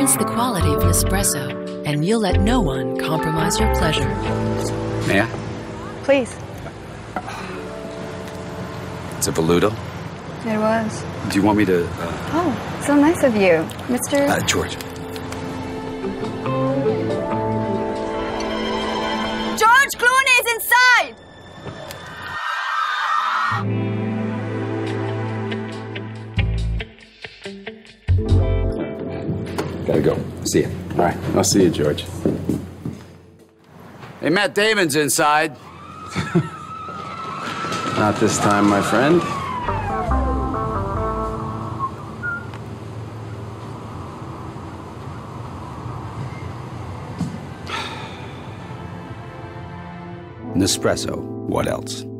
Experience the quality of Nespresso, and you'll let no one compromise your pleasure. May I? Please. It's a Voluto. It was. Do you want me to... Oh, so nice of you, Mr. George. George Clooney is inside! Gotta go. See ya. All right, I'll see you, George. Hey, Matt Damon's inside. Not this time, my friend. Nespresso. What else?